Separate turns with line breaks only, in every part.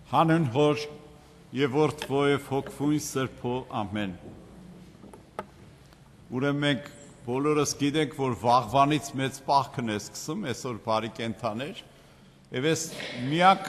Հանուն Հոր եւ Որդու եւ Հոգու Սրբո ամեն։ Ուրեմն մենք բոլորս գիտենք, որ վաղվանից մեծ պահքն է սկսում, այսօր բարի կենթաներ, եւ այս միակ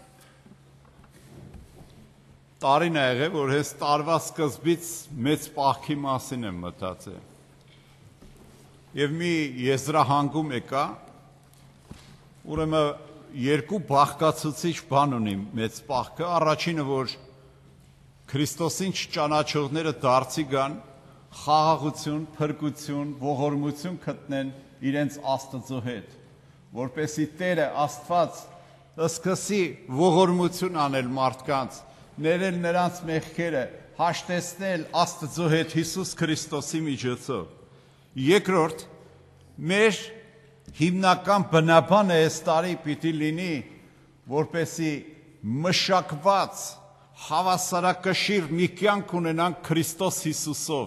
տարին է եղել, որ այս տարվա սկզբից մեծ պահքի մասին եմ մտածել։ Եվ մի եզրահանգում եկա, ուրեմն երկու բաղկացուցիչ բան ունի մեծ պահքը, առաջինը, որ Քրիստոսին չճանաչողները դարձի գան, խաղաղություն, փրկություն, ողորմություն գտնեն իրենց Աստծո հետ, որպեսզի Տերը Աստված սկսի ողորմություն անել մարդկանց, ներել նրանց մեղքերը, հաշտեցնել Աստծո հետ Հիսուս Քրիստոսի միջոցով։ Երկրորդ, մեր հիմնական բնաբանը այս տարի պիտի լինի, որպեսզի մշակված, հավասարակշիռ մի կյանք ունենանք Քրիստոս Հիսուսով։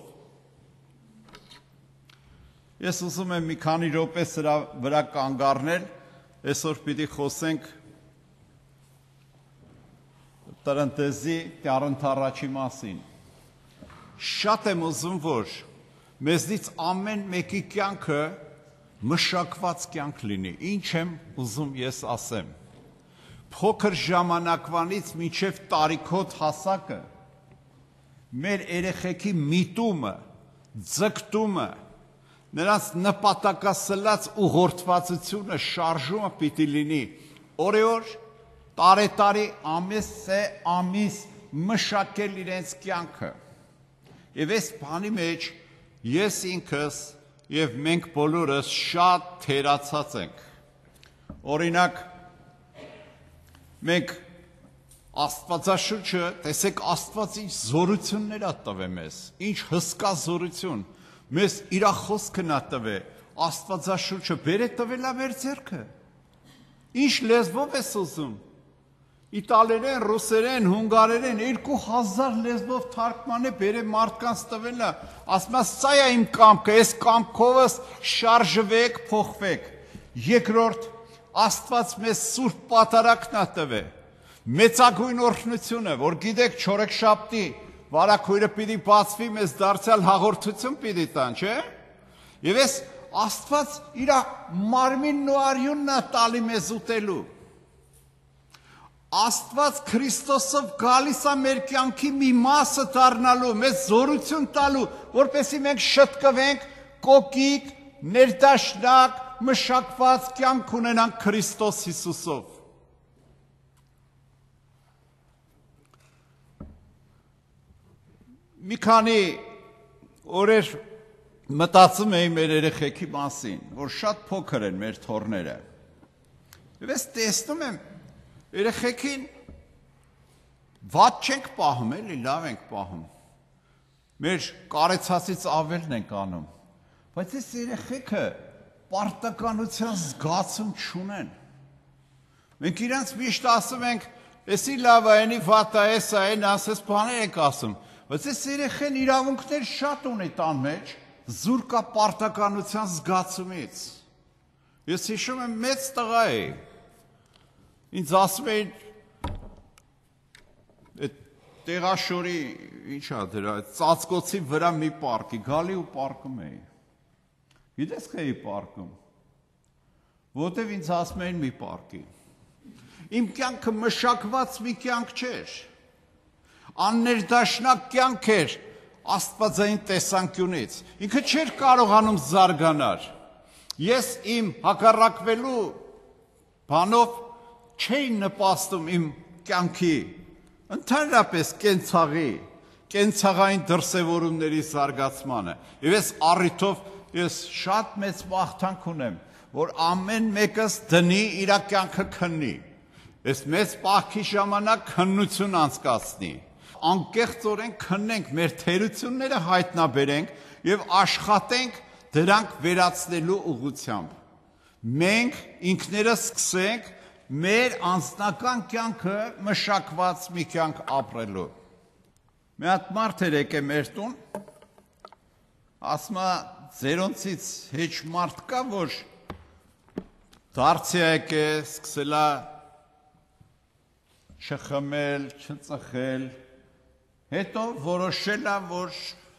Ես ուզում եմ մի քանի րոպե սրա վրա կանգ առնել, այսօր պիտի խոսենք տրընտեզի դառնթառաջի մասին։ Շատ եմ ուզում, որ մեզնից ամեն մեկի կյանքը մշակված կյանք լինի, ինչ եմ ուզում ես ասեմ, փոքր ժամանակվանից մինչև տարիքոտ հասակը, մեր երեխեքի միտումը, ձգտումը, նրանց նպատակասլաց ուղղորդվածությունը, շարժումը պիտի լինի, օրեօր, տարետարի, ամիս մշակել իրենց կյանքը, և այս բանի մեջ ես ինքս և մենք բոլորս շատ թերացած ենք։ Օրինակ, մենք Աստվածաշունչը, տեսեք Աստված ինչ զորություններ ա տվել մեզ, ինչ հսկա զորություն, մեզ իր խոսքն ա տվել, Աստվածաշունչը բեր է տվել ա մեր ձեռքը։ Ինչ լեզվով ես ուզում, իտալերեն, ռուսերեն, հունգարերեն, 2000 լեզվով թարգման է բեր է մարդկանց տվել ա, ասում ա, սա է իմ կամքը, այս կամքովս շարժվեք, փոխվեք։ Երկրորդ, Աստված մեզ սուրբ պատարագն ա տվել, մեծագույն օրհնությունը, որ գիտեք չորեքշաբթի վարագույրը պիտի բացվի, մեզ դարձյալ հաղորդություն պիտի տան, չէ՞։ Եվ այս Աստված իր մարմինն ու արյունն ա տալի մեզ ուտելու։ Աստված Քրիստոսով գալիս է մեր կյանքի մի մասը դառնալու, մեզ զորություն տալու, որպեսզի մենք շտկվենք, կոկիկ, ներդաշնակ, մշակված կյանք ունենանք Քրիստոս Հիսուսով։ Մի քանի օրեր մտածում էի մեր երեխեքի մասին, որ շատ փոքր են մեր թոռները։ Եվ ես տեսնում եմ երեխեքին վատ չենք պահում, էլի լավ ենք պահում, մեր կարեցածից ավելն ենք անում, բայց այս երեխեքը պարտականության զգացում չունեն, մենք իրանց միշտ ասում ենք, էսի լավ է, էնի վատ է, էս է, էն ասես բաներ ենք ասում, բայց այս երեխեն իրավունքներ շատ ունի տան մեջ, զուրկ է պարտականության զգացումից, ես հիշում եմ մեծ տղա էի, ինձ ասում էին, տեղաշորի, ինչ ա դրա, ծածկոցի վրա մի պարկի, գալի ու պարկում էի։ Գիտես că էի պարկում, որտև ինձ ասում էին մի պարկի։ Իմ կյանքը մշակված մի կյանք չէր, աններդաշնակ կյանք էր աստվածային տեսանկյունից, ինքը չէր կարողանում զարգանալ, ես իմ հակառակվելու բանով չէի նպաստում իմ կյանքի, ընդհանրապես կենցաղային դրսևորումների զարգացմանը, և ես առիթով ես շատ մեծ մաղթանք ունեմ, որ ամեն մեկս դնի իր կյանքը քննի, ես մեծ պահքի ժամանակ քննություն անցկացնի, անկեղծորեն քննենք, մեր թերությունները հայտնաբերենք և աշխատենք դրանք վերացնելու ուղղությամբ, մենք ինքներս սկսենք մեր անձնական կյանքը մշակված մի կյանք ապրելու։ Մի հատ մարդ էր եկել մեր տուն, ասում է, ձերոնցից հեչ մարդ կա, որ դարձի եկել, սկսել է չխմել, չծխել, հետո որոշել է, որ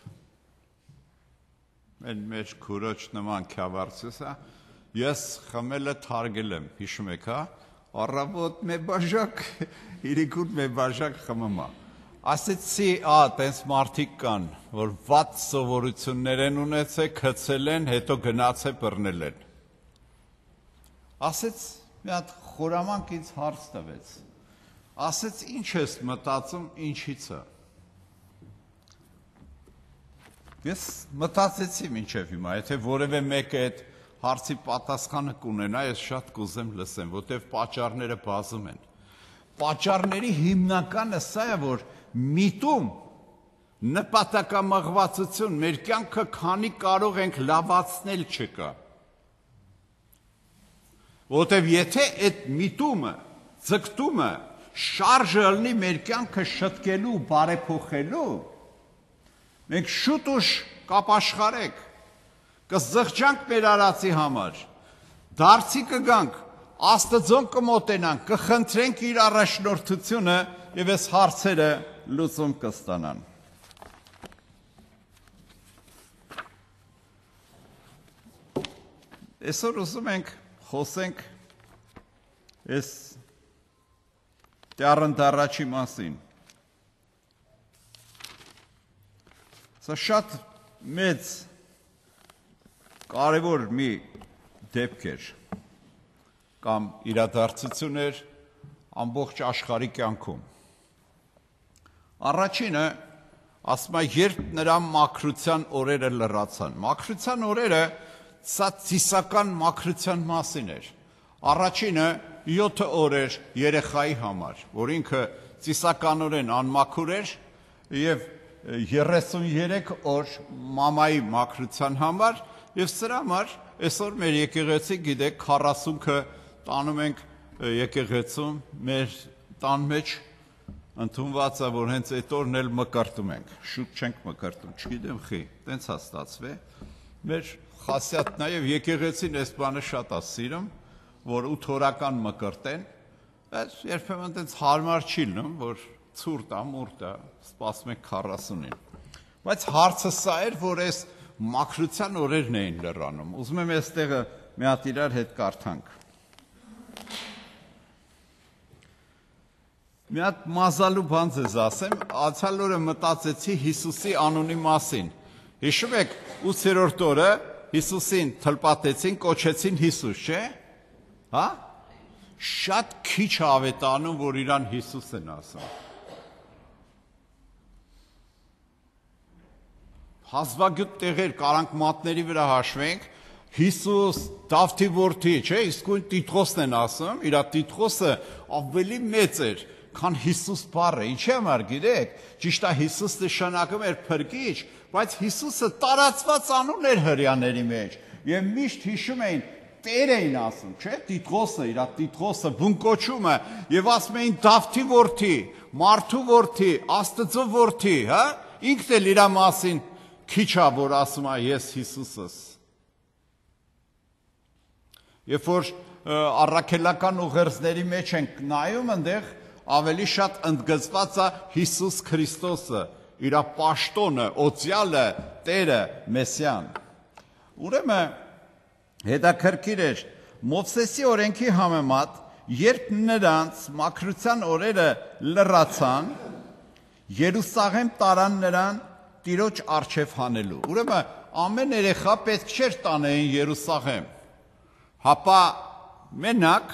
մեր քուրոջ նման քյավարցես է, ես խմելը թարգել եմ, հիշում եք, հա, առավոտ մի բաժակ, իրիկուտ մի բաժակ խմում է, ասեցի, տենց մարդիկ կան, որ վատ սովորություններ են ունեցել, քցել են, հետո գնաց է բռնել են, ասեց, մի հատ խորամանկ ինձ հարց տվեց, ասեց, ինչ ես մտածում, ինչից է, ես մտածեցի մինչև հիմա, եթե որևէ մեկը այդ հարցի պատասխանը կունենա, ես շատ կուզեմ լսեմ, որտև պատճառները բազում են։ Պատճառների հիմնականը սա է, որ միտում նպատակամղվածություն մեր կյանքը քանի կարող ենք լավացնել չկա։ Որտև եթե այդ միտումը, ձգտումը շարժը լինի մեր կյանքը շտկելու, բարեփոխելու, մենք շուտ ուշ կապաշխարենք, կզղջանք մեր արածի համար, դարձի կգանք, Աստծուն կմոտենանք, կխնդրենք իր առաջնորդությունը եւ այս հարցերը լուծում կստանան։ Այսօր ուզում ենք խոսենք այս դառնտառաչի մասին։ Սա շատ մեծ կարևոր մի դեպք էր կամ իրադարձություն էր ամբողջ աշխարհի կյանքում։ Առաջինը, ասում է, երբ նրա մաքրության օրերը լրացան։ Մաքրության օրերը սա ծիսական մաքրության մասին էր։ Առաջինը 7 օր էր երեխայի համար, որ ինքը ծիսականորեն անմաքուր էր եւ 33 օր մամայի մաքրության համար եւ սրա համար այսօր մեր եկեղեցի գիտեք 40-ը տանում ենք եկեղեցում մեր տան մեջ ընդունված է որ հենց այդ օրն էլ մկրտում ենք շուտ չենք մկրտում չգիտեմ խի տենց է ստացվել մեր խասյատն է եւ եկեղեցին այս բանը շատ է սիրում որ 8 օրական մկրտեն բայց երբեմն տենց հարմար չի լինում որ ցուրտ է, մուրտ է, սպասում ենք 40-ին։ Բայց հարցը սա էր, որ այս մաքրության օրերն էին լրանում։ Ուզում եմ այստեղը մի հատ իրար հետ կարդանք։ Մի հատ մազալու բան ձեզ ասեմ, անցյալ օրը մտածեցի Հիսուսի անունի մասին։ Հիշում եք 8-րդ օրը Հիսուսին թլպատեցին, կոչեցին Հիսուս, չէ՞։ Հա? Շատ քիչ ավետանում, որ իրան Հիսուս են ասում։ Հազվագյուտ տեղեր կարանք մատների վրա հաշվենք, Հիսուս, Դավթի որդի, չէ, իսկույն Տիտրոսն են ասում, իր Տիտրոսը ավելի մեծ էր, քան Հիսուս բառը, ինչի համար գիտեք, ճիշտ է Հիսուս նշանակում էր փրկիչ, բայց Հիսուսը տարածված անուն էր հրյաների մեջ, եւ միշտ հիշում էին Տեր էին ասում, չէ, Տիտրոսը, իր Տիտրոսը, բուն կոչումը, եւ ասում էին Դավթի որդի, Մարդու որդի, Աստծո որդի, հա, ինքն էլ իր մասին քիչ է որ ասում է ես Հիսուսս։ Երբ որ առաքելական ուղերձների մեջ ենք նայում, այնտեղ ավելի շատ ընդգծված է Հիսուս Քրիստոսը, իր պաշտոնը, օծյալը, Տերը, Մեսիան։ Ուրեմն հետաքրքիր էր Մովսեսի օրենքի համեմատ, երբ նրանց մաքրության օրերը լրացան, Երուսաղեմ տարան նրան Տիրոջ առջև հանելու։ Ուրեմն ամեն երեխա պետք չէր տանեին Երուսաղեմ։ Հապա մենակ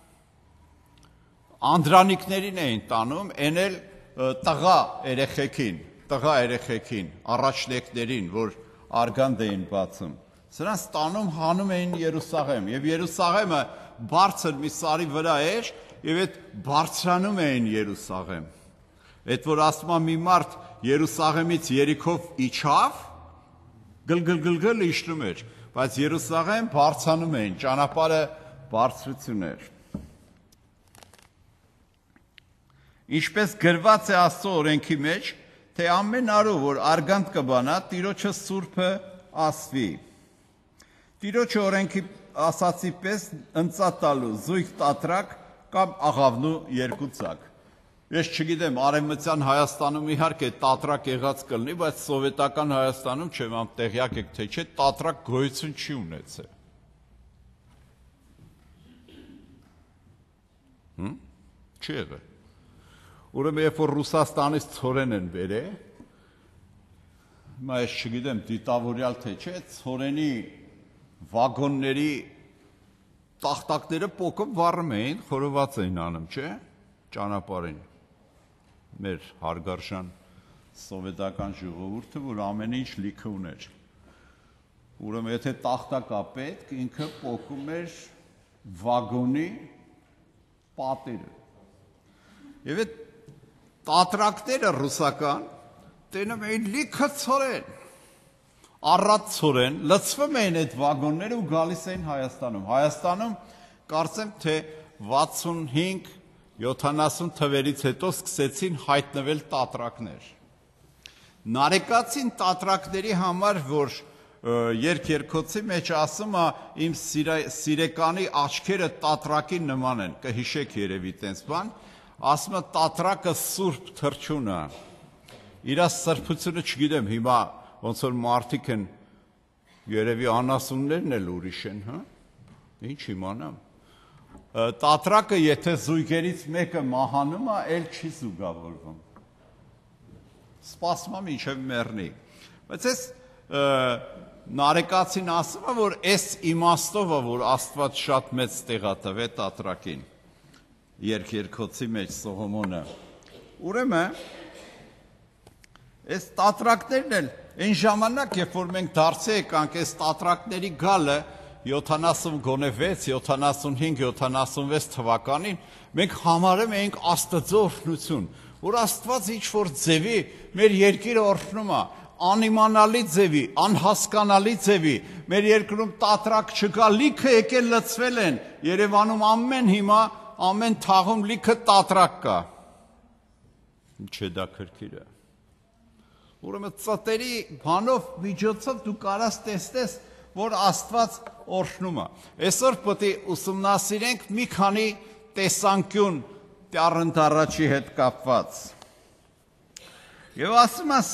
անդրանիկներին էին տանում, այն էլ տղա երեխեքին, առաջնեկներին, որ արգանդ էին բացում։ Սրանց տանում հանում էին Երուսաղեմ, եւ Երուսաղեմը բարձր մի սարի վրա էր, եւ այդ բարձրանում էին Երուսաղեմ։ Այդ որ ասում է մի մարդ Երուսաղեմից Երիքով իջավ, գլգլ իջնում էր, բայց Երուսաղեմ բարձրանում էին, ճանապարհը բարձրություն էր։ Ինչպես գրված է Աստծո օրենքի մեջ, թե ամեն արու, որ արգանդ կբանա, Տիրոջը սուրբը ասվի։ Տիրոջը օրենքի ասացի պես ընծա տալու զույգ տատրակ կամ աղավնու երկու ծակ։ Ես չգիտեմ, Արևմտյան Հայաստանում իհարկե տատրակ եղած կլինի, բայց սովետական Հայաստանում չեմ ամ տեղյակ եք թե չէ, տատրակ գոյություն չի ունեցել։ Չի եղել։ Ուրեմն երբ որ Ռուսաստանից ցորեն են բերել, հիմա ես չգիտեմ դիտավորյալ թե չէ, ցորենի վագոնների տախտակները պոկը վառում էին, խորոված էին անում, չէ՞, ճանապարհին։ Մեր հարգարժան սովետական ժողովուրդը, որ ամեն ինչ լիքը ուներ։ Ուրեմն եթե տախտակ է պետք, ինքը պոկում էր վագոնի պատերը։ Եվ այդ տատրակները ռուսական տենում էին լիքը ցորեն, առատ ցորեն, լցվում էին այդ վագոնները ու գալիս էին Հայաստանում։ Հայաստանում կարծեմ թե 65-70 թվերից հետո սկսեցին հայտնվել տատրակներ։ Նարեկացին տատրակների համար, որ երկերկոցի մեջ ասում է իմ սիրեկանի աչքերը տատրակի նման են, կհիշեք երևի տենց բան, ասում է տատրակը սուրբ թռչուն է։ Իր սրբությունը չգիտեմ, հիմա ոնց որ մարդիկ են երևի անասուններն էլ ուրիշ են, հա։ Ինչ իմանամ։ Տատրակը եթե զույգերից մեկը մահանում է, էլ չի զուգավորվում։ Սպասում է մինչև մեռնի։ Բայց այս նարեկացին ասում է, որ այս իմաստով է, որ Աստված շատ մեծ տեղ է տվել տատրակին։ Երկերկոցի մեջ Սողոմոնը։ Ուրեմն այս տատրակներն էլ այն ժամանակ, երբ որ մենք դարձի եկանք այս տատրակների գալը 70 գոնե 6, 75, 76 թվականին, մենք համարում էինք Աստծո օրհնություն, որ Աստված ինչ-որ ձևի մեր երկիրը օրհնում է, անիմանալի ձևի, անհասկանալի ձևի, մեր երկրում տատրակ չկա, լիքը եկել լցվել են, Երևանում ամեն հիմա, ամեն թաղում լիքը տատրակ կա։ Ինչ է դա քրքիրը։ Ուրեմն ծտերի բանով միջոցով դու կարաս տեսնես, որ Աստված օրհնում է։ Այսօր պետք է ուսումնասիրենք մի քանի տեսանկյուն տառընտառաջի հետ կապված։ Եվ ասում է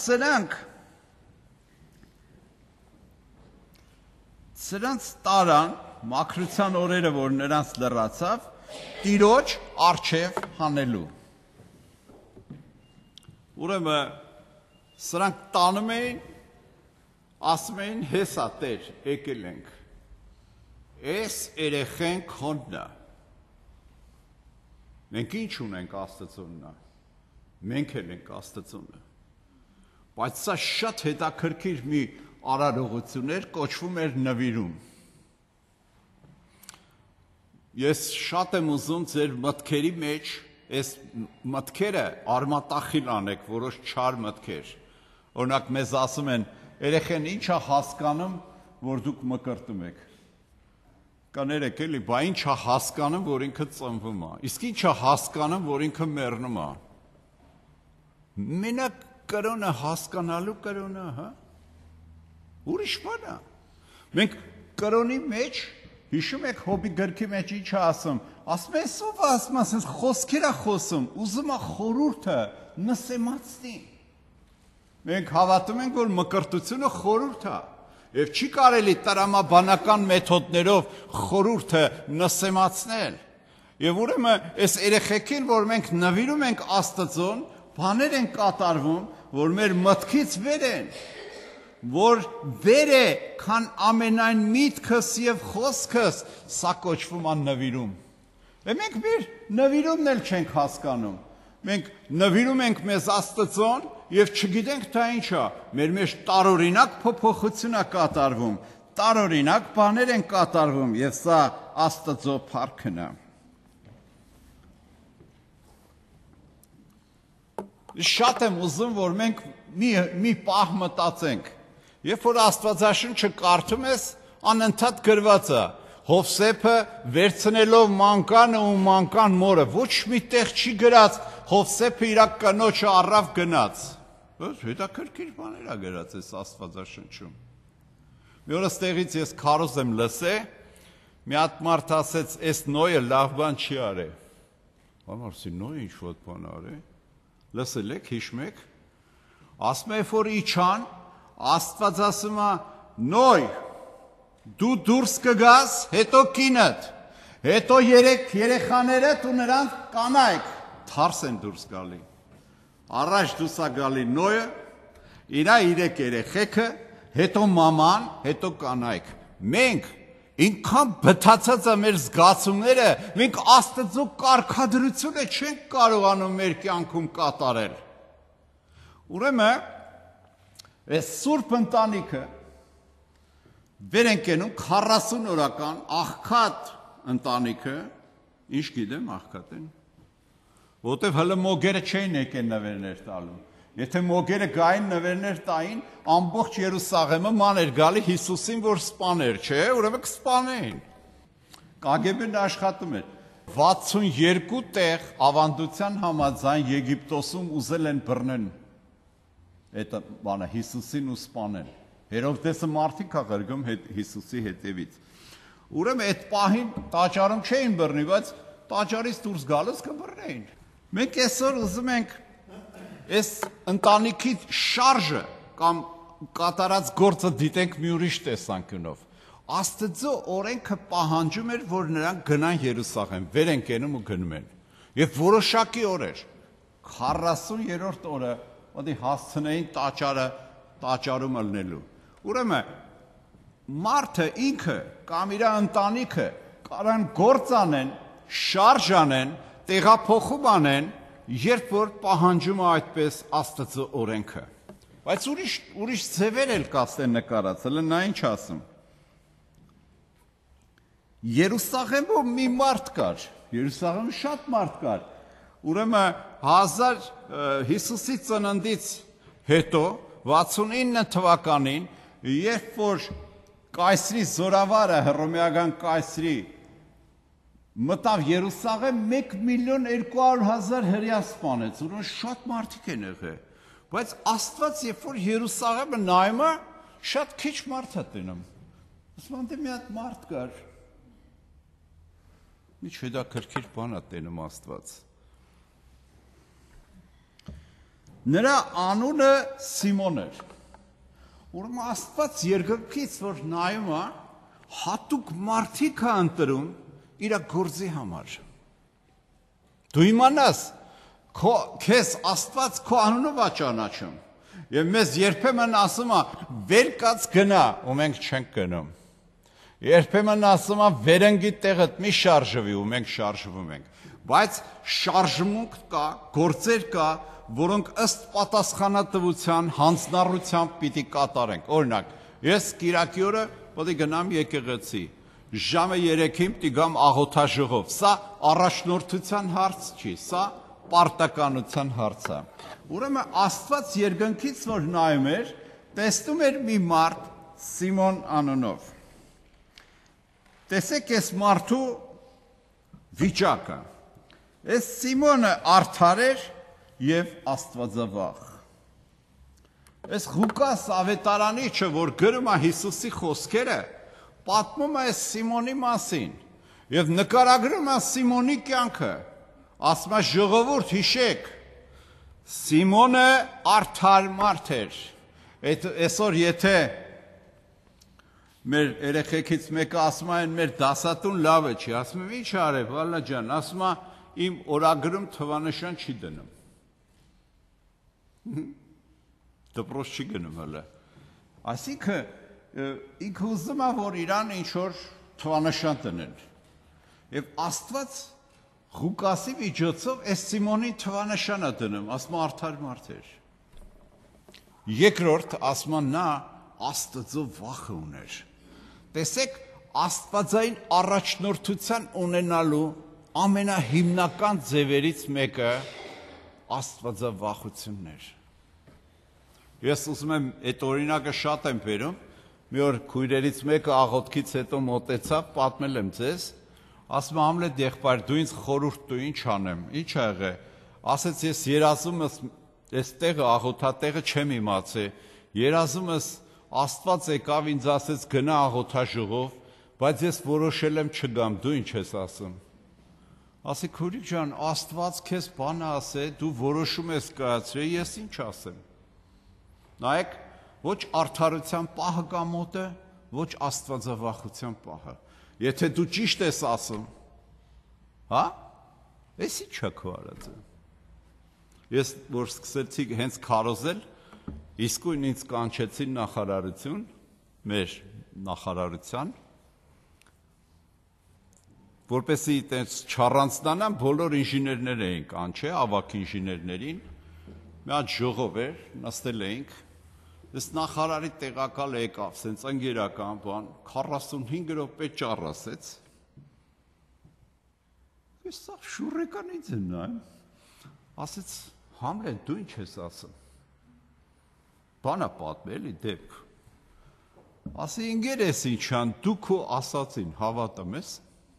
սրանց տարան մաքրության օրերը, որ նրանց լրացավ, Տիրոջ առջև հանելու։ Ուրեմն սրանք տանում էին, ասում էին հեսա Տեր, եկել ենք։ Այս երեխեն քոնն է։ Մենք ինչ ունենք Աստծունն է։ Մենք էլ ենք Աստծունը։ Բայց սա շատ հետաքրքիր մի արարողություն էր, կոչվում էր նվիրում։ Ես շատ եմ ուզում ձեր մտքերի մեջ այս մտքերը արմատախիլ անեք, որոշ չար մտքեր։ Օրինակ մեզ ասում են, երեխեն ինչ է հասկանում, որ դուք մկրտում եք։ Կաներեք էլի, բա ինչ է հասկանում, որ ինքը ծնվում է։ Իսկ ինչ է հասկանում, որ ինքը մեռնում է։ Մենակ կրոնը հասկանալու կրոնը, հա։ Ուրիշ բան է։ Մենք կրոնի մեջ հիշում եք Հոբի գրքի մեջ ինչ է ասում։ Ասում է, ով ասում է, խոսքեր է խոսում, ուզում է խորհուրդը նսեմացնի։ Մենք հավատում ենք, որ մկրտությունը խորհուրդ է, եւ չի կարելի տրամաբանական մեթոդներով խորհուրդը նսեմացնել։ Եվ ուրեմն այս երեխեքին, որ մենք նվիրում ենք Աստծուն, բաներ են կատարվում, որ մեր մտքից վեր են, որ վեր է, քան ամենայն միտքս եւ խոսքս, սա կոչվում է նվիրում։ Եվ մենք մեր նվիրումն էլ չենք հասկանում։ Մենք նվիրում ենք մեզ Աստծուն եւ չգիտենք թե ինչ է։ Մեր մեջ տարօրինակ փոփոխություն է կատարվում, տարօրինակ բաներ են կատարվում եւ սա Աստծո փառքն է։ Շատ եմ ուզում, որ մենք մի պահ մտածենք։ Երբ որ Աստվածաշունչը կարդում ես, անընդհատ գրված է. Հովսեփը վերցնելով մանկանը ու մանկան մորը, ոչ մի տեղ չի գրած Հովսեփը իր կնոջը առավ գնաց։ Հետաքրքիր բաներ է գրած այս Աստվածաշունչում։ Մի օր ստեղից ես քարոզ եմ լսել, մի հատ մարդ ասեց, այս նոյը լավ բան չի արել։ Ամարսի նոյ ինչ ոտ բան արի։ Լսել եք, հիշում եք։ Ասում է, որ իջան, Աստված ասում է, նոյ, դու դուրս կգաս, հետո կինդ, հետո երեխաներդ ու նրանց կանայք թարս են դուրս գալի։ Առաջ դուրս է գալի նոյը, իրա 3 երեխեքը, հետո մաման, հետո կանայք։ Մենք ինքան բթացած է մեր զգացումները, մենք Աստծո կարգադրությունը չենք կարողանում մեր կյանքում կատարել։ Ուրեմն, այս սուրբ ընտանիքը վեր են կենում 40 օրական աղքատ ընտանիքը, ինչ գիտեմ աղքատ են, որտեվ հələ մոգերը չէին եկեն նվերներ տալու։ Եթե մոգերը գային նվերներ տային, ամբողջ Երուսաղեմը ման էր գալի Հիսուսին, որ սպաներ, չէ, ուրեմն կսպանեին։ KGB-ն աշխատում էր։ 62 տեղ ավանդության համաձայն Եգիպտոսում ուզել են բռնել այդ բանը Հիսուսին ու սպանել։ Հերովդեսը մարդիկ ա ղրգում Հիսուսի հետևից։ Ուրեմն այդ պահին տաճարում չէին բռնի, բայց տաճարից դուրս գալուց կբռնեին։ Մենք այսօր ուզում ենք այս ընտանիքի շարժը կամ կատարած գործը դիտենք մի ուրիշ տեսանկյունով։ Աստծո օրենքը պահանջում էր, որ նրանք գնան Երուսաղեմ, վեր են կենում ու գնում են։ Եվ որոշակի օրեր 40-րդ օրը ոդի հասցնեին տաճարում ելնելու։ Ուրեմն մարդը ինքը կամ իր ընտանիքը կարան գործ անեն, շարժ անեն, տեղափոխում անեն, երբ որ պահանջում է այդպես Աստծո օրենքը։ Բայց ուրիշ ձևեր էլ կասեն նկարացել, նա ինչ ասում։ Երուսաղեմում մի մարդ կար, Երուսաղեմում շատ մարդ կար։ Ուրեմն Հիսուսի ծննդից հետո 69 թվականին, երբ որ կայսրի զորավարը, հռոմեական կայսրի մտավ Երուսաղեմ 1.200.000 հրյա սպանեց, ուրեմն շատ մարդիկ են եղել։ Բայց Աստված երբ որ Երուսաղեմը նայում է, շատ քիչ մարդ է տենում։ Ասում է մի հատ մարդ կար։ Ինչ հետաքրքիր բան է տենում Աստված։ Նրա անունը Սիմոն էր։ Ուրեմն Աստված երկնքից որ նայում է, հատուկ մարդիկ է ընտրում իր գործի համար։ Դու իմանաս, քեզ Աստված քո անունով է ճանաչում։ Եվ մեզ երբեմն ասում է, վեր կաց գնա, ու մենք չենք գնում։ Երբեմն ասում է, վերնգի տեղդ մի շարժվի, ու մենք շարժվում ենք։ Բայց շարժմունք կա, գործեր կա, որոնք ըստ պատասխանատվության, հանձնառությամբ պիտի կատարենք։ Օրինակ, ես կիրակի օրը պետք է գնամ եկեղեցի։ Ժամը 3-ին պիտի գամ աղոթաժողով։ Սա առաջնորդության հարց չի, սա պարտականության հարց է։ Ուրեմն Աստված երկնքից որ նայում էր, տեսնում էր մի մարդ Սիմոն անունով։ Տեսեք այս մարդու վիճակը։ Այս Սիմոնը արդար էր եւ Աստվածավախ։ Այս Ղուկաս ավետարանիչը, որ գրում է Հիսուսի խոսքերը, պատմում է այս Սիմոնի մասին եւ նկարագրում է Սիմոնի կյանքը։ Ասում է ժողովուրդ հիշեք, Սիմոնը արդար մարդ էր։ Այսօր եթե մեր երեխեքից մեկը ասում է մեր դասատուն լավ է չի, ասում եմ ինչ արև, վալա ջան, ասում է իմ օրագրում թվանշան չի դնում։ Դպրոց չի գնում հələ։ Այսինքն ինքը ուզում է որ իրան ինչ որ թվանշան դնել։ Եվ Աստված Ղուկասի միջոցով այս Սիմոնին թվանշան է դնում, ասում է արդար մարդ էր։ Երկրորդ ասում է նա Աստծո վախը ուներ։ Տեսեք, Աստվածային առաջնորդության ունենալու ամենահիմնական ձևերից մեկը Աստվածավախությունն էր։ Ես ուզում եմ այդ օրինակը շատ եմ բերում, մի օր քույրերից մեկը աղոթքից հետո մոտեցավ, պատմել եմ ձեզ, ասում է Համլետ եղբայր, դու ինձ խորհուրդ տու, ինչ անեմ, ինչ ա եղել, ասեց ես երազումս այս տեղը աղոթատեղը չեմ իմացել, երազումս Աստված եկավ ինձ ասեց գնա աղոթաժողով, բայց ես որոշել եմ չգամ, դու ինչ ես ասում։ ասի քուրիկ ջան, Աստված քեզ բան ասե, դու որոշում ես կայացրել, ես ինչ ասեմ։ Նայեք, ոչ արդարության պահը կա մոտը, ոչ աստվածավախության պահը։ Եթե դու ճիշտ ես ասում, հա, էս ի՞նչ է քո արածը։ Ես որ սկսեցի հենց քարոզել, իսկույն ինձ կանչեցին նախարարություն, մեր նախարարության, որպեսզի այդպես չառանցնանան, բոլոր ինժեներներ էին կանչել, ավագ ինժեներներին, մի հատ ժողով էր, նստել էինք, ես նախարարի տեղակալ եկավ, սենց ընկերական բան, 45 րոպե ճառասեց, ես սա շուրեկան ինձ են նայում, ասեց, Համլեն, դու ինչ ես ասում, բանա պատմել ի դեպք, ասի ինգեր ես ինչան, դու քո ասածին հավատում ես,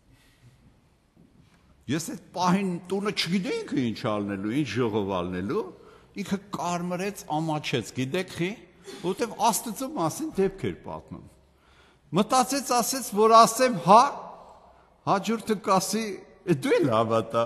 ես այդ պահին տունը չգիտեինք ինչ ալնելու, ինչ ժողով ալնելու, ինքը կարմրեց, ամաչեց, գիտեք խի, որտև Աստծո մասին դեպք էր պատմում։ Մտածեց, ասեց, որ ասեմ հա, հաջորդը կասի, դու էլ հավատա։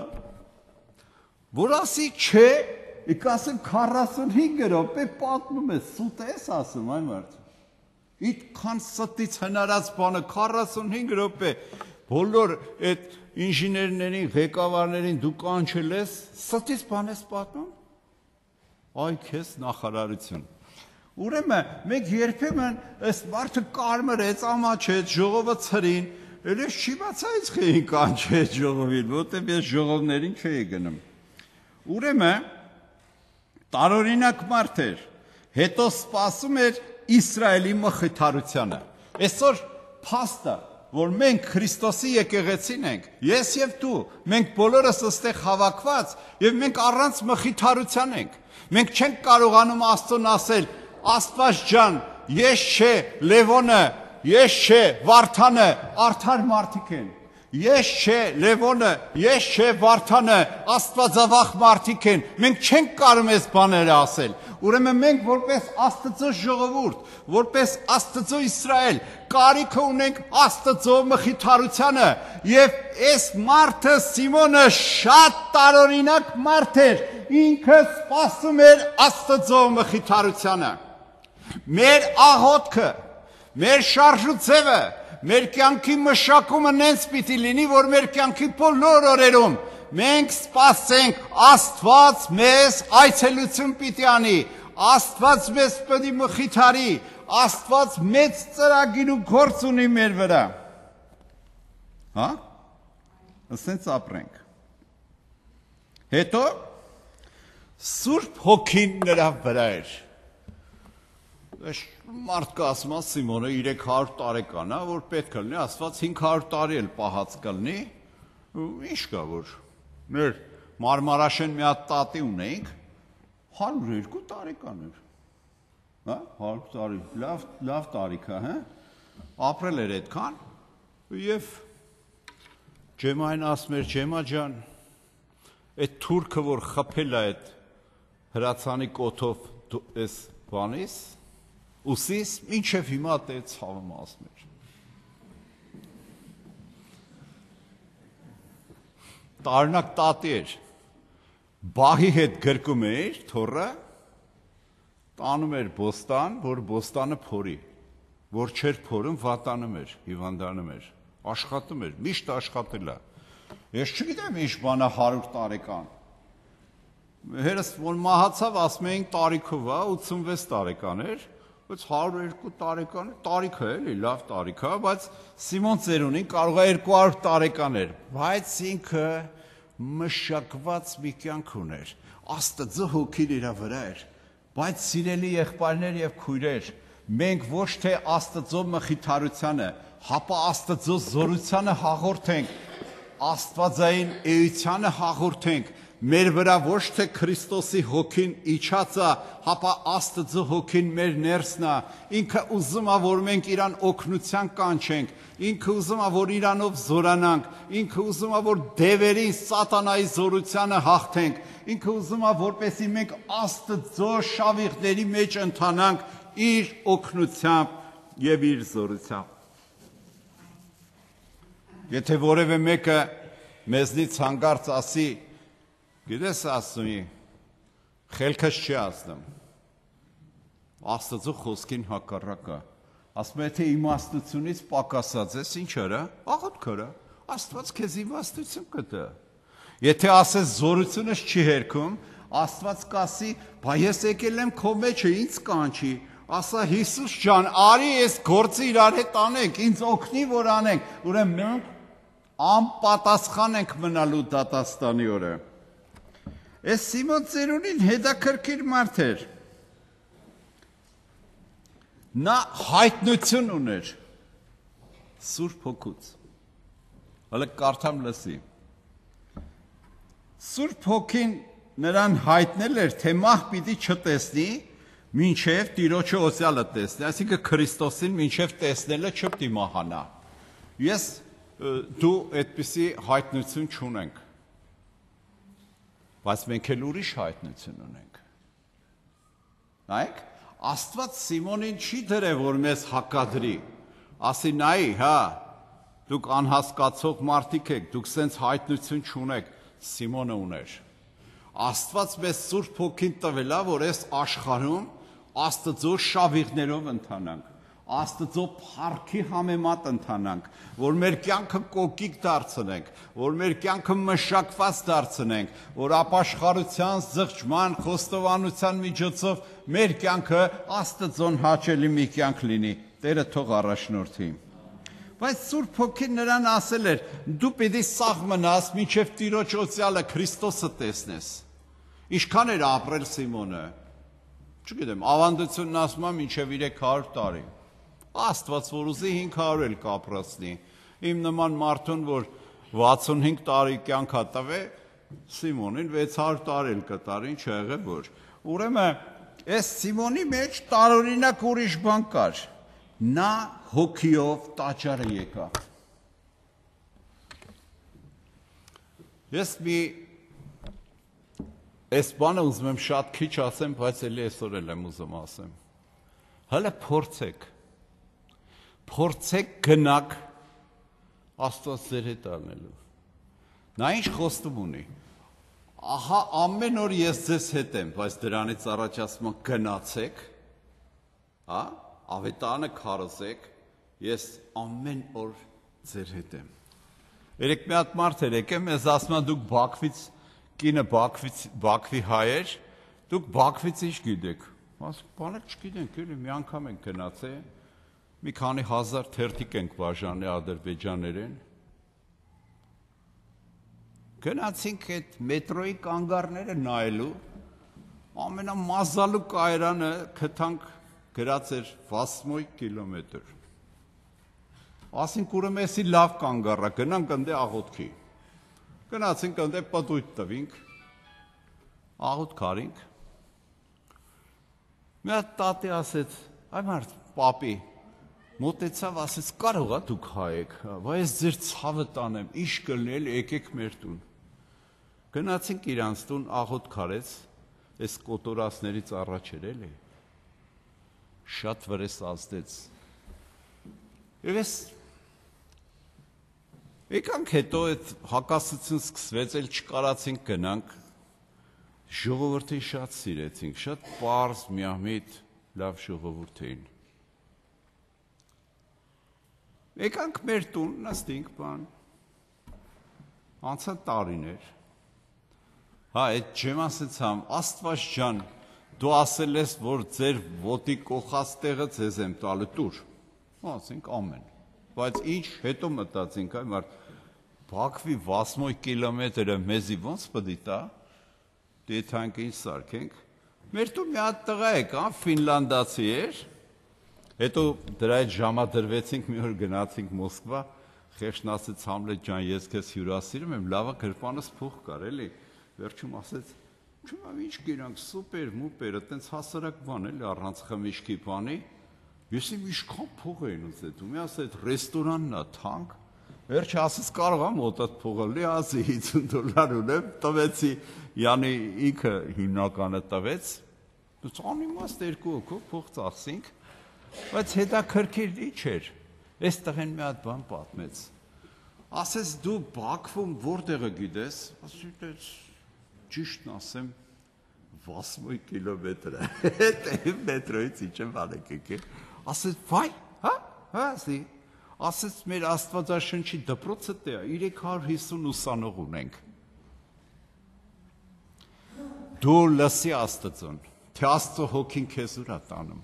Որ ասի չէ, կասեմ 45 րոպե պատմում ես, սուտ ես ասում, այ մարդ։ Իդքան ստից հնարած բանը 45 րոպե բոլոր այդ ինժեներներին, ղեկավարներին դու կանչել ես, ստից բան ես պատմում։ Այ քեզ նախարարություն։ Ուրեմն մենք երբեմն այս մարդը կարմրեց, ամաչեց, ժողովը ցրին, էլ ես չի բացայից խեին կանչեց ժողովին, որտեղ ես ժողովներին չէի գնում։ Ուրեմն տարօրինակ մարդ էր, հետո սպասում էր Իսրայելի մխիթարությանը։ Այսօր փաստը, որ մենք Քրիստոսի եկեղեցին ենք, ես եւ դու, մենք բոլորս այստեղ հավաքված եւ մենք առանց մխիթարության ենք։ Մենք չենք կարողանում Աստծուն ասել. Աստված ջան, ես չէ Լևոնը, ես չէ Վարդանը, արդար մարդիկ են։ Ես չէ Լևոնը, ես չէ Վարդանը, աստվածավախ մարդիկ են։ Մենք չենք կարող այս բաները ասել։ Ուրեմն մենք որպես Աստծո ժողովուրդ, որպես Աստծո Իսրայել, կարիք ունենք Աստծո մխիթարությանը, եւ այս մարդը Սիմոնը շատ տարօրինակ մարդ էր, ինքը սպասում էր Աստծո մխիթարությանը։ Մեր աղոթքը, մեր շարժուձևը, մեր կյանքի մշակումը նենց պիտի լինի, որ մեր կյանքի բոլոր օրերում մենք սպասենք Աստված մեզ այցելություն պիտի անի, Աստված մեզ պիտի մխիթարի, Աստված մեծ ծրագիր ու գործ ունի մեր վրա։ Հա? Ասենց ապրենք։ Հետո Սուրբ Հոգին նրա վրա էր։ Մարդ կասում է Սիմոնը 300 տարեկան է, որ պետք է լինի, Աստված 500 տարի էլ պահած կլինի, ինչ կա, որ մեր Մարմարաշեն մի հատ տատի ունեինք, 102 տարեկան էր, հա, 100 տարի, լավ տարիք է, հա, ապրել էր այդքան, և Ջեմային ասում էր, Ջեմա ջան, այդ թուրքը, որ խփել է այդ հրացանի կոթով այս բանից, ուսիս, մինչև հիմա դե ցավում ասում էր։ Տարնակ տատի էր, բահի հետ գրկում էր, թորը, տանում էր բոստան, որ բոստանը փորի, որ չեր փորում, վատանում էր, հիվանդանում էր, աշխատում էր, միշտ աշխատել է։ Ես չգիտեմ ինչ բան է 100 տարեկան։ Հերս, որ մահացավ, ասում էինք տարիքով է, 86 տարեկան էր, բայց 102 տարեկան տարիք է, էլի, լավ տարիք է, բայց Սիմոն ծերունին կարող է 200 տարեկան էր, բայց ինքը մշակված մի կյանք ուներ, Աստծո հոգին իր վրա էր, բայց սիրելի եղբայրներ եւ քույրեր, մենք ոչ թե Աստծո մխիթարությանը, հապա Աստծո զորությանը հաղորդենք, Աստվածային էությանը հաղորդենք, մեր վրա ոչ թե Քրիստոսի հոգին իջած է, հապա Աստծո հոգին մեր ներսն է, ինքը ուզում է, որ մենք իրան օգնության կանչենք, ինքը ուզում է, որ իրանով զորանանք, ինքը ուզում է, որ դևերին սատանայի զորությանը հաղթենք, ինքը ուզում է, որպեսզի մենք Աստծո շավիղների մեջ ընթանանք իր օգնությամբ եւ իր զորությամբ։ Եթե որևէ մեկը մեզնից հանգարց ասի, գիտես ասում, խելքս չի ասնում, Աստծո խոսքին հակառակը, ասում է, թե իմաստությունից պակասած ես, ինչ արա, աղոթք արա, Աստված քեզ իմաստություն կտա, եթե ասես զորությունս չի հերքում, Աստված կասի, բա ես եկել եմ քո մեջը, ինձ կանչի, ասա Հիսուս ջան, արի այս գործը իրար հետ անենք, ինձ օգնի որ անենք, ուրեմն մենք անպատասխան ենք մնալու դատաստանի օրը։ Այս Սիմոն ծերունին հետաքրքիր մարդ էր։ Նա հայտնություն ուներ Սուրբ Հոգուց։ Հələ կարդամ լսի։ Սուրբ Հոգին նրան հայտնել էր, թե մահ պիտի չտեսնի, մինչև Տիրոջը օծյալը տեսնի, այսինքն Քրիստոսին մինչև տեսնելը չպետք է մահանա։ Դու այդպիսի հայտնություն չունենք, բայց մենք էլ ուրիշ հայտնություն ունենք։ Նայեք, Աստված Սիմոնին չի դրել, որ մեզ հակադրի, ասի նայի, հա, դուք անհասկացող մարդիկ եք, դուք սենց հայտնություն չունեք, Սիմոնը ուներ։ Աստված մեզ Սուրբ Հոգին տվել է, որ այս աշխարհում Աստծո շավիղներով ընթանանք, Աստծո փառքի համեմատ ընթանանք, որ մեր կյանքը կոկիկ դարձնենք, որ մեր կյանքը մշակված դարձնենք, որ ապաշխարության, զղջման, խոստովանության միջոցով մեր կյանքը Աստծոն հաճելի մի կյանք լինի։ Տերը թող առաջնորդի։ Բայց Սուրբ Հոգին նրան ասել էր, դու պիտի սաղ մնաս, մինչև Տիրոջ օծյալը Քրիստոսը տեսնես։ Ինչքան էր ապրել Սիմոնը։ Չգիտեմ, ավանդությունն ասում է մինչև 300 տարի։ Աստված որ ուզի 500 էլ կապրացնի։ Իմ նման մարդուն, որ 65 տարի կյանք ա տվե, Սիմոնին 600 տարի էլ կտար, ինչ եղե որ։ Ուրեմն, այս Սիմոնի մեջ տարօրինակ ուրիշ բան կար։ Նա հոգիով տաճարը եկավ։ Ես այս բանը ուզում եմ շատ քիչ ասեմ, բայց էլի այսօր էլ եմ ուզում ասեմ։ Հələ փորձեք գնաք Աստված ձեր հետ անելու։ Նա ինչ խոստում ունի։ Ահա ամեն օր ես ձեզ հետ եմ, բայց դրանից առաջ ասում եմ գնացեք, հա, ավետարանը քարոզեք, ես ամեն օր ձեր հետ եմ։ Երեք մի հատ մարդ էր եկել, մեզ ասում է դուք Բաքվից, կինը Բաքվի հայեր, դուք Բաքվից ինչ գիտեք։ Ասում բանը չգիտենք, էլի մի անգամ ենք գնացել, մի քանի հազար թերթիկ ենք բաժանել ադրբեջաներեն։ Գնացինք այդ մետրոյի կանգառները նայելու, ամենամազալու կայարանը գտանք գրած էր 68 կիլոմետր։ Ասինք ուրեմն էսի լավ կանգառ է, գնանք ընդ աղոթքի։ Գնացինք ընդ պտույտ տվինք, աղոթք արինք։ Մի հատ տատի ասեց, այ մարդ, պապի, մոտեցավ, ասեց, կարող է դուք հայեք, բայց ես ձեր ցավը տանեմ, ինչ կլինել, եկեք մեր տուն։ Գնացինք իրանց տուն, աղոթք արեց, այս կոտորածներից առաջ էր էլի։ Շատ վրես ազդեց։ Եվ ես եկանք հետո այդ հակասություն սկսվեց, էլ չկարացինք գնանք, ժողովրդին շատ սիրեցինք, շատ պարզ, միամիտ, լավ ժողովուրդ էին։ Եկանք մեր տուն, նստինք բան, անցան տարիներ, հա, այդ ջեմ ասեցամ, Աստված ջան, դու ասել ես, որ ձեր ոտի կոխած տեղը ձեզ եմ տալու տուր, ասենք ամեն, բայց ինչ հետո մտածինք, այ մարդ, Բաքվի 68 կիլոմետրը մեզի ոնց պդի տա, դեթանք ինչ սարքենք, մեր տուն մի հատ տղա եկա, ֆինլանդացի էր, հետո դրա այդ ժամադրվեցինք, մի օր գնացինք Մոսկվա, խեղճն ասեց Համլետ ջան, ես քեզ հյուրասիրում եմ, լավա գրպանս փող կար, էլի, վերջում ասեց, չունեմ ինչ գիրանք, սուպեր, մուպեր, այտենց հասարակ բան էլի, առանց խմիչքի բանի, ես իմ ինչքան փող էին ուզում, մի ասեց ռեստորանն է թանկ, վերջը ասեց կարող եմ օտատ փողը լի, ասի $50 ունեմ, տվեցի, յանի ինքը հիմնականը տվեց, անիմաստ երկու հոգով փող ծախսինք, բայց հետաքրքիր ինչ էր, այս տղեն մի հատ բան պատմեց, ասես դու Բաքվում որտեղը գիտես, ասես ճիշտն ասեմ 60 կիլոմետր է, մետրոյից ինչ եմ անեկեք, ասես վայ, հա, ասես մեր Աստվածաշնչի դպրոցը տե է, 350 ուսանող ունենք, դու լսի Աստծուն, թե Աստծո հոգին քեզ ուր է տանում,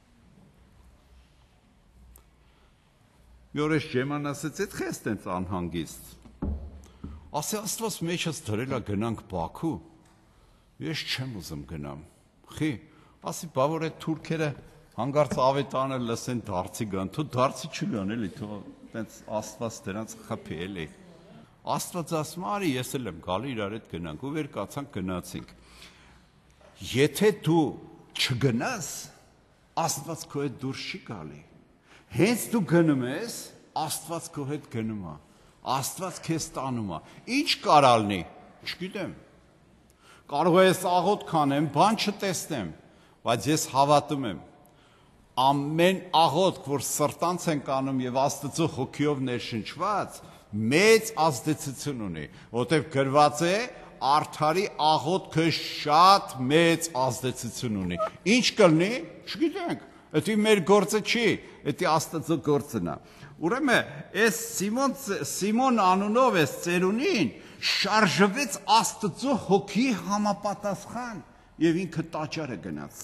մի օր ես ջեման ասեց, էդ խես տենց անհանգիստ, ասե Աստված մեջս դրել է գնանք Բաքու, ես չեմ ուզում գնամ, խի, ասի բավոր այդ թուրքերը հանգարց ավետանը լսեն դարձի գան, թու դարձի չգան էլի, թու տենց Աստված դրանց խփի էլի, Աստված ասում արի ես էլ եմ գալի իրար հետ գնանք, ու վեր կացանք գնացինք, եթե դու չգնաս, Աստված քո հետ դուրս չի գալի, հենց դու գնում ես, Աստված քո հետ գնում է, Աստված քեզ տանում է, ինչ կարալնի, չգիտեմ, կարող է ես աղոտ կանեմ, բան չտեսնեմ, բայց ես հավատում եմ, ամեն աղոտ, որ սրտանց ենք անում և Աստծո հոգիով ներշնչված, մեծ ազդեցություն ունի, որտև գրված է, արդարի աղոտքը շատ մեծ ազդեցություն ունի, ինչ կլնի, չգիտենք, Դա մեր գործը չի, դա Աստծո գործն է։ Ուրեմն, այս Սիմոն անունով այս ծերունին շարժվեց Աստծո հոգի համապատասխան եւ ինքը տաճարը գնաց։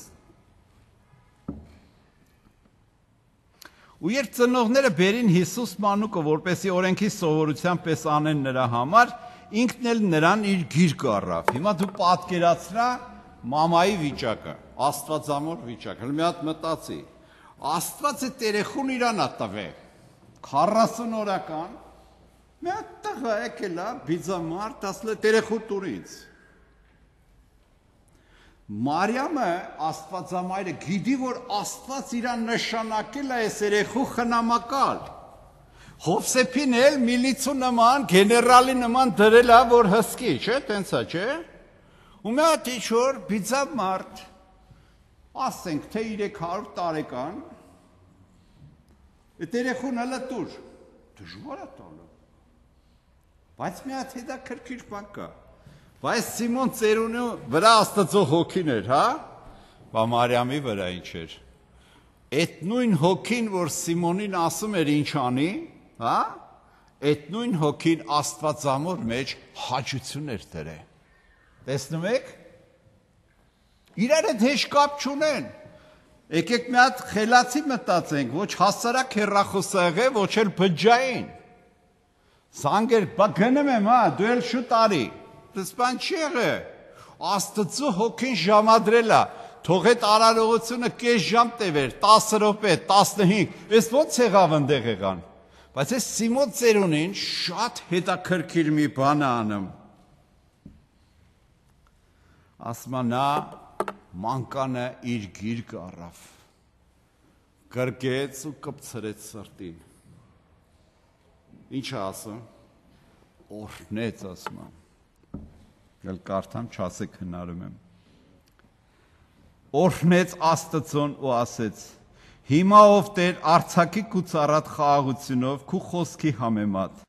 Ու երբ ծնողները բերին Հիսուս մանուկը, որպեսի օրենքի սովորության պես անեն նրա համար, ինքն էլ նրան իր գիրկը առավ։ Հիմա դու պատկերացրա մամայի վիճակը, Աստվածամոր վիճակը, մի հատ մտածի, Աստված է երեխուն իրան տվել, 40 օրական, մի հատ տղա եկել է, բիձամարդ, ասել է երեխու տուր ինձ։ Մարիամը, Աստվածամայրը, գիտի, որ Աստված իրան նշանակել է այս երեխու խնամակալ։ Հովսեփին էլ միլիցու նման, գեներալի նման դրել է, որ հսկի, չէ, տենց է, չէ։ Ու մի հատ ինչ-որ բիձամարդ, ասենք, թե 300 տարեկան, այդ երեխուն հլը տուր, դժվար է տալը, բայց մի հատ հետաքրքիր բան կա, բայց Սիմոն ծերունու վրա Աստծո հոգին էր, հա, բա Մարիամի վրա ինչ էր, այդ նույն հոգին, որ Սիմոնին ասում էր ինչ անի, հա, այդ նույն հոգին Աստվածամոր մեջ հաճություն էր դրել, տեսնում եք, իրար հետ հեշտ կապ չունեն, եկեք մի հատ խելացի մտածենք, ոչ հասարակ հեռախոսահեղ է, ոչ էլ բջջային, զանգեր, բա գնում եմ, հա, դու էլ շուտ արի, դες բան չի եղե, Աստծո հոգին ժամադրել է, թող այդ արարողությունը կես ժամ տևեր, 10 րոպե, 15, ես ոնց եղավ ընդեղ եղան, բայց այս Սիմոն ծերունին շատ հետաքրքիր մի բան է անում, ասում է նա մանկանը իր գիրկը առավ, գրկեց ու կպցրեց սրտին, ինչ է ասում, օրհնեց ասում է, Գալ կարդամ չասեք հնարում եմ, օրհնեց Աստծուն ու ասեց, հիմա ով Տեր արձակի քու ծառատ խաղաղությունով քու խոսքի համեմատ,